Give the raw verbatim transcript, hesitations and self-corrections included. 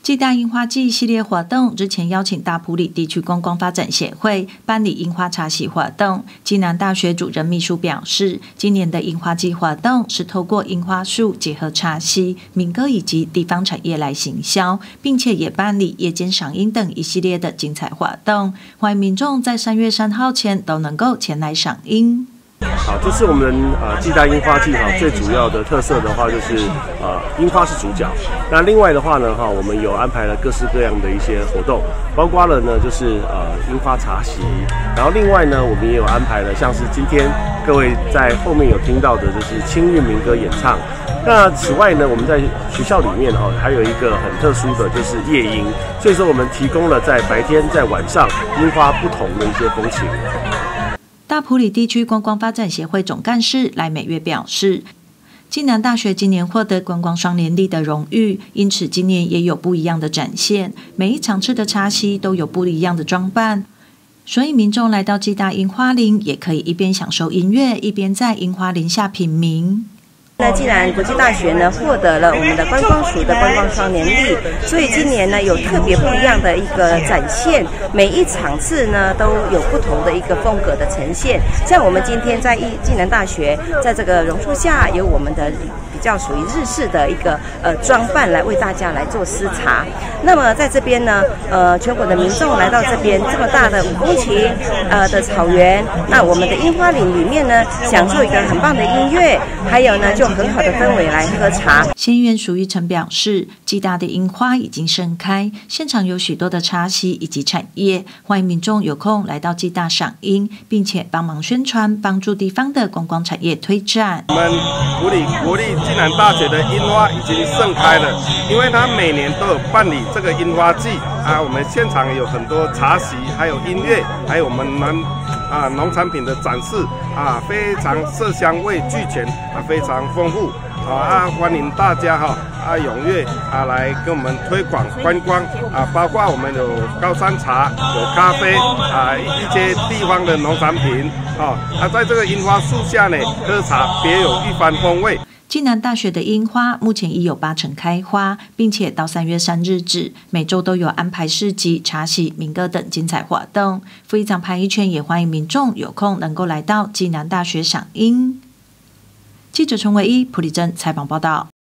暨大樱花季系列活动之前邀请大埔里地区观光发展协会办理樱花茶席活动。暨南大学主任秘书表示，今年的樱花季活动是透过樱花树结合茶席、民歌以及地方产业来行销，并且也办理夜间赏樱等一系列的精彩活动，欢迎民众在三月三号前都能够前来赏樱。 好，这次我们呃暨大樱花季哈，最主要的特色的话就是呃樱花是主角。那另外的话呢哈，我们有安排了各式各样的一些活动，包括了呢就是呃樱花茶席，然后另外呢我们也有安排了像是今天各位在后面有听到的就是清韵民歌演唱。那此外呢，我们在学校里面哈还有一个很特殊的就是夜樱，所以说我们提供了在白天在晚上樱花不同的一些风情。 大埔里地区观光发展协会总干事赖美月表示，暨南大学今年获得观光双联立的荣誉，因此今年也有不一样的展现，每一场次的茶席都有不一样的装扮，所以民众来到暨大樱花林也可以一边享受音乐，一边在樱花林下品茗。 那既然国际大学呢获得了我们的观光署的观光双联立，所以今年呢有特别不一样的一个展现，每一场次呢都有不同的一个风格的呈现。像我们今天在暨南大学，在这个榕树下有我们的比较属于日式的一个呃装扮来为大家来做施茶。那么在这边呢，呃全国的民众来到这边这么大的五公顷呃的草原，那我们的樱花林里面呢，享受一个很棒的音乐，还有呢就很好的氛围来喝茶。 县议员苏玉成表示，暨大的樱花已经盛开，现场有许多的茶席以及产业，欢迎民众有空来到暨大赏樱，并且帮忙宣传，帮助地方的观光产业推展。 我们埔里国立暨南大学的樱花已经盛开了，因为它每年都有办理这个樱花季啊，我们现场有很多茶席，还有音乐，还有我们农啊农产品的展示啊，非常色香味俱全啊，非常丰富啊，欢迎大家哈啊踊跃啊来跟我们推广观光啊，包括我们有高山茶、有咖啡啊，一些地方的农产品啊，啊在这个樱花树下呢喝茶别有一番风味。 暨南大学的樱花目前已有八成开花，并且到三月三日止，每周都有安排市集、茶席、民歌等精彩活动。副议长潘一圈也欢迎民众有空能够来到暨南大学赏樱。记者陈维一、普里珍采访报道。